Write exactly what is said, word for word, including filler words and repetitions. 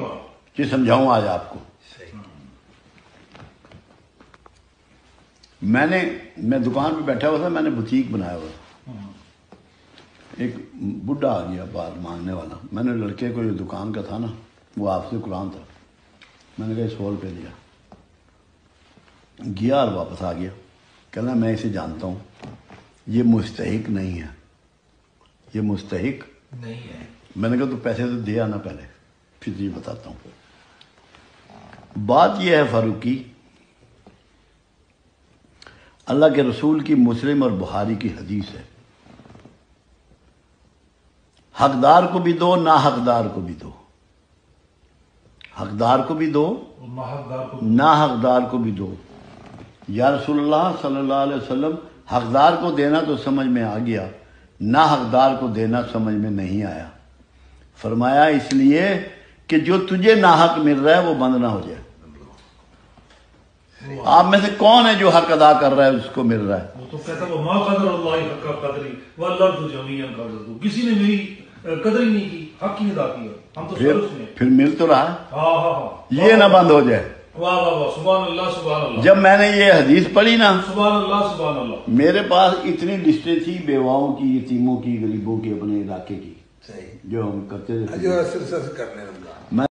کہ سمجھاؤں آج آپ کو. میں نے میں دکان پہ بیٹھا ہوا تھا, میں نے بوتیک بنایا ہوا تھا. ایک بڈھا آ گیا بات مانگنے والا. میں نے لڑکے کو جو دکان کا تھا نا, وہ حافظ قرآن تھا, میں نے کہا سو روپے دیا, گیا اور واپس آ گیا. کہنا میں اسے جانتا ہوں, یہ مستحق نہیں ہے, یہ مستحق نہیں ہے. میں نے کہا تو پیسے تو دے آنا پہلے, پھر یہ بتاتا ہوں. بات یہ ہے فاروقی, اللہ کے رسول کی مسلم اور بخاری کی حدیث ہے, حقدار کو بھی دو نا حقدار کو بھی دو, حقدار کو بھی دو نا حقدار کو بھی دو. یا رسول اللہ صلی اللہ علیہ وسلم, حقدار کو دینا تو سمجھ میں آ گیا, نا حقدار کو دینا سمجھ میں نہیں آیا. فرمایا اس لیے کہ جو تجھے ناحق مل رہا ہے وہ بند نہ ہو جائے. آپ میں سے کون ہے جو حق ادا کر رہا ہے اس کو مل رہا ہے؟ وہ تو کہتا وہ ما قدر اللہ حق قدری والارض جميعا قبضته, کسی نے میری قدر ہی نہیں کی, حق ہی ادا کیا. ہم تو سر اس میں پھر مل تو رہا ہے. ہاں ہاں ہاں, یہ نہ بند ہو جائے. واہ واہ واہ, سبحان اللہ سبحان اللہ. جب میں نے یہ حدیث پڑھی نا, سبحان اللہ سبحان اللہ, میرے پاس اتنی لسٹیں تھی بیواؤں کی, یتیموں کی, غریبوں کی, اپنے علاقے کی, جو ہم کرتے تھے, جو کرنے لگا.